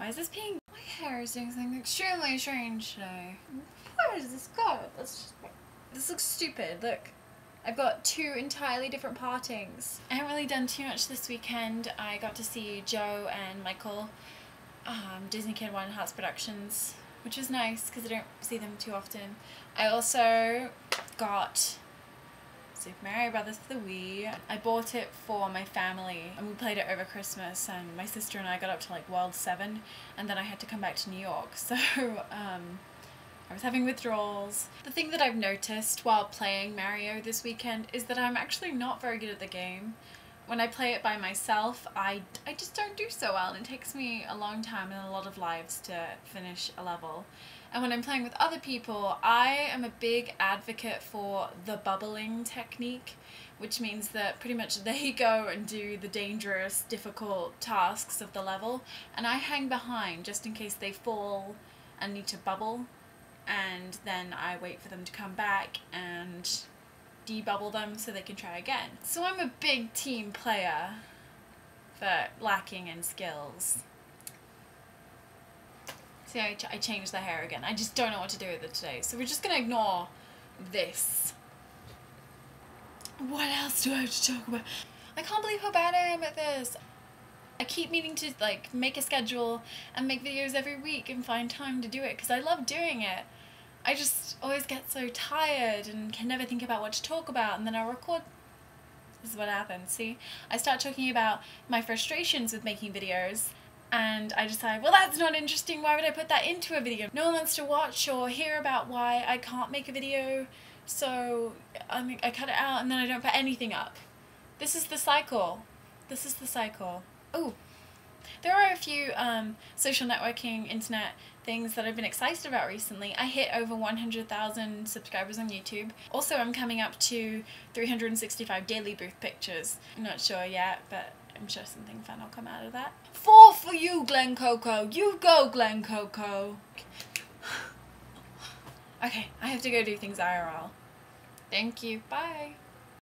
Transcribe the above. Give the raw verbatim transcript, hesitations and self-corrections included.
Why is this pink? My hair is doing something extremely strange today. Where does this go? Let's just... This looks stupid, look. I've got two entirely different partings. I haven't really done too much this weekend. I got to see Joe and Michael, um, Disney Kid One Hearts Productions, which was nice because I don't see them too often. I also got Super Mario Brothers for the Wii. I bought it for my family and we played it over Christmas, and my sister and I got up to like World seven and then I had to come back to New York, so um, I was having withdrawals. The thing that I've noticed while playing Mario this weekend is that I'm actually not very good at the game. When I play it by myself, I, I just don't do so well, and it takes me a long time and a lot of lives to finish a level. And when I'm playing with other people, I am a big advocate for the bubbling technique, which means that pretty much they go and do the dangerous, difficult tasks of the level, and I hang behind just in case they fall and need to bubble. And then I wait for them to come back and debubble them so they can try again. So I'm a big team player, but lacking in skills. See, I, ch I changed the hair again. I just don't know what to do with it today, so we're just gonna ignore this. What else do I have to talk about? I can't believe how bad I am at this. I keep meaning to like make a schedule and make videos every week and find time to do it because I love doing it. I just always get so tired and can never think about what to talk about, and then I'll record. This is what happens, see? I start talking about my frustrations with making videos and I decide, well, that's not interesting, why would I put that into a video? No one wants to watch or hear about why I can't make a video, so I mean, I cut it out and then I don't put anything up. This is the cycle. This is the cycle. Oh, there are a few um, social networking, internet things that I've been excited about recently. I hit over one hundred thousand subscribers on YouTube. Also, I'm coming up to three hundred sixty-five daily booth pictures. I'm not sure yet, but I'm sure something fun will come out of that. Four for you, Glen Coco. You go, Glen Coco. Okay, I have to go do things I R L. Thank you. Bye.